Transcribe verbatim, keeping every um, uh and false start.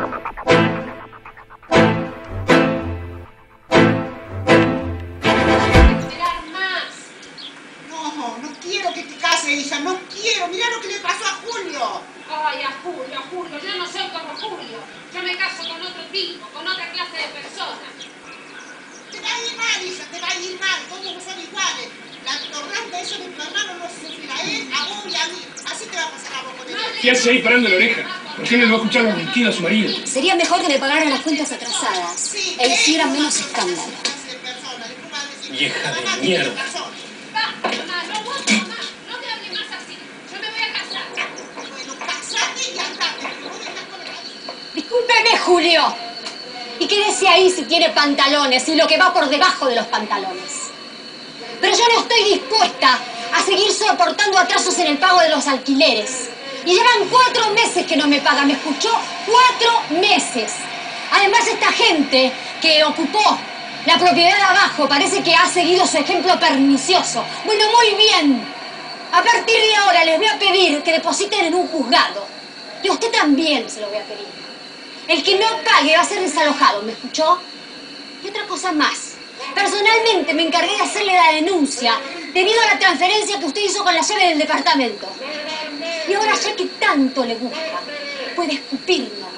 No, no quiero que te cases, hija, no quiero. Mirá lo que le pasó a Julio. Ay, a Julio, a Julio. Yo no soy como Julio. Yo me caso con otro tipo, con otra clase de persona. Te va a ir mal, hija, te va a ir mal. Todos no son iguales. La torranta eso de tu hermano no sufrirá a él, a vos y a mí. Así te va a pasar a vos con él. ¿Qué hace ahí parando la oreja? ¿Por qué no le va a escuchar los ronquidos a su marido? Sería mejor que me pagaran las cuentas atrasadas e hicieran menos escándalo. Vieja de mierda. Basta, mamá, no aguanto, mamá. No me hable más así. Yo me voy a casar. Bueno, casate y andate. No dejas con el... Discúlpeme, Julio. ¿Y qué decía ahí si tiene pantalones y lo que va por debajo de los pantalones? Pero yo no estoy dispuesta a seguir soportando atrasos en el pago de los alquileres. Y llevan cuatro meses que no me paga, ¿me escuchó? ¡Cuatro meses! Además, esta gente que ocupó la propiedad de abajo parece que ha seguido su ejemplo pernicioso. Bueno, muy bien. A partir de ahora les voy a pedir que depositen en un juzgado. Y a usted también se lo voy a pedir. El que no pague va a ser desalojado, ¿me escuchó? Y otra cosa más. Personalmente me encargué de hacerle la denuncia debido a la transferencia que usted hizo con la llave del departamento. Y ahora, ya que tanto le gusta, puede escupirnos